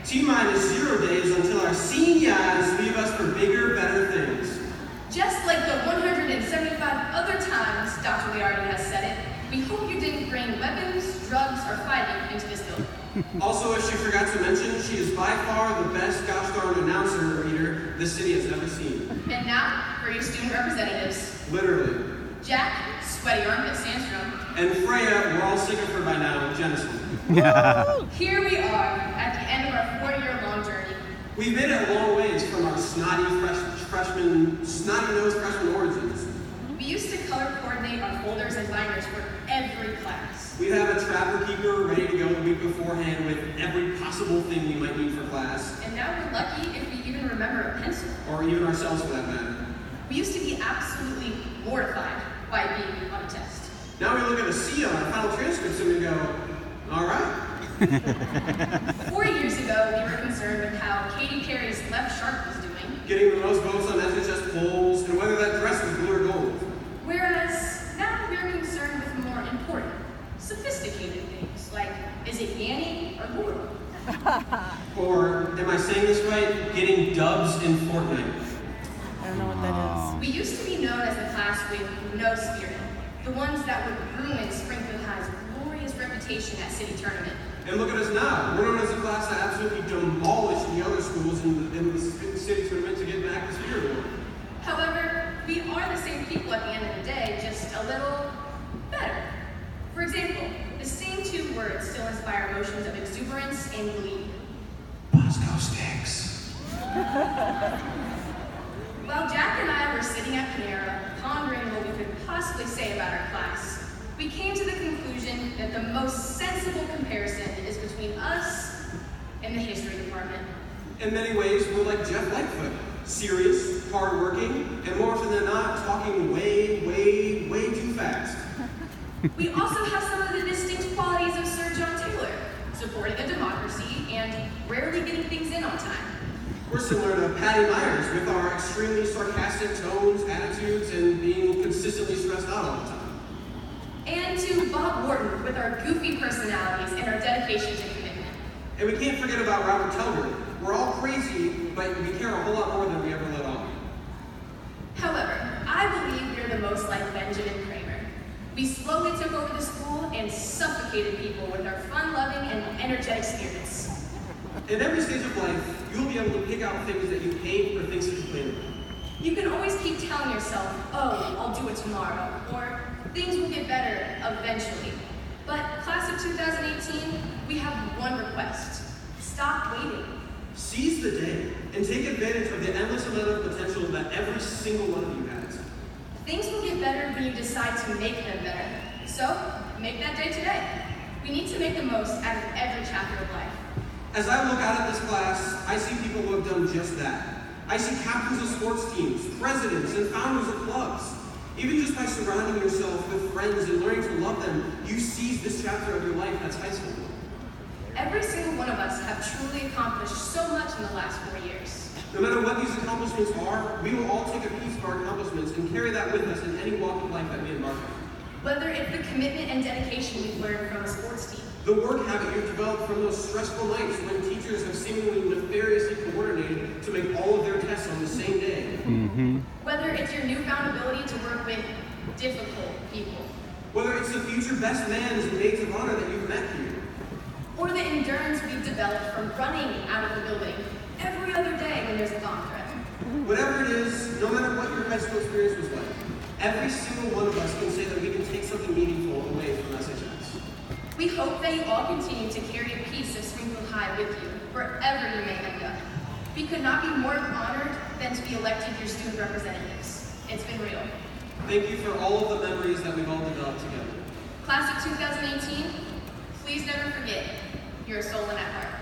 T-minus 0 days until our seniors leave us for bigger, better things. Just like the 175 other times Dr. Liardi has said it, we hope you didn't bring weapons, drugs, or fighting into this building. Also, as she forgot to mention, she is by far the best gosh darn announcer reader this city has ever seen. And now, for your student representatives. Literally. Jack, sweaty armpit Sandstrom. And Freya, we're all sick of her by now, Jennison. Here we are, at the end of our 4-year-long journey. We've made it a long ways from our snotty-nosed freshman origins. We used to color coordinate our folders and binders for every class. We'd have a trapper keeper ready to go the week beforehand with every possible thing we might need for class. And now we're lucky if we even remember a pencil. Or even ourselves for that matter. We used to be absolutely mortified by being on a test. Now we look at a C on our final transcripts and we go, all right. 4 years ago, we were concerned with how Katy Perry's Left Shark was doing. Getting the most votes on SHS polls and whether that dress was blue or gold. Whereas now we're concerned with more important, sophisticated things, like, is it Yanny or Guru? Or, am I saying this right, getting dubs in Fortnite. I don't know what that is. We used to be known as the class with no spirit, the ones that would ruin Springfield High's glorious reputation at city tournament. And look at us now. We're known as a class that absolutely demolished the other schools in the city tournament to get back the spirit award. However, we are the same people at the end of the day, just a little better. For example, the same 2 words still inspire emotions of exuberance and glee. Bosco sticks. While Jack and I were sitting at Panera, pondering what we could possibly say about our class, we came to the conclusion that the most sensible comparison is between us and the history department. In many ways, we're like Jeff Lightfoot. Serious, hardworking, and more often than not, talking way too fast. We also have some of the distinct qualities of Sir John Taylor, supporting a democracy and rarely getting things in on time. We're similar to Patty Myers with our extremely sarcastic tones, attitudes, and being consistently stressed out all the time. And to Bob Wharton with our goofy personalities and our dedication to commitment. And we can't forget about Robert Telger. We're all crazy, but we care a whole lot more than we ever let on. However, I believe we're the most like Benjamin Kramer. We slowly took over the school and suffocated people with our fun-loving and energetic spirits. In every stage of life, you'll be able to pick out things that you hate or things that you plan about. You can always keep telling yourself, oh, I'll do it tomorrow, or things will get better eventually. But class of 2018, we have one request. Stop waiting. Seize the day and take advantage of the endless amount of potential that every single one of you has. Things will get better when you decide to make them better. So, make that day today. We need to make the most out of every chapter of life. As I look out at this class, I see people who have done just that. I see captains of sports teams, presidents, and founders of clubs. Even just by surrounding yourself with friends and learning to love them, you seize this chapter of your life that's high school. Every single one of us have truly accomplished so much in the last 4 years. No matter what these accomplishments are, we will all take a piece of our accomplishments and carry that with us in any walk of life that we embark on. Whether it's the commitment and dedication we've learned from a sports team, the work habit you've developed from those stressful nights when teachers have seemingly nefariously coordinated to make all of their tests on the same day. Whether it's your newfound ability to work with difficult people, whether it's the future best mans and maids of honor that you've met here, or the endurance we've developed from running out of the building every other day when there's a bomb threat. Whatever it is, no matter what your high school experience was like, every single one of us can say that we can take something meaningful away from SHS. We hope that you all continue to carry a piece of Springfield High with you, wherever you may end up. We could not be more honored than to be elected your student representatives. It's been real. Thank you for all of the memories that we've all developed together. Class of 2018, please never forget, you're a soul in at heart.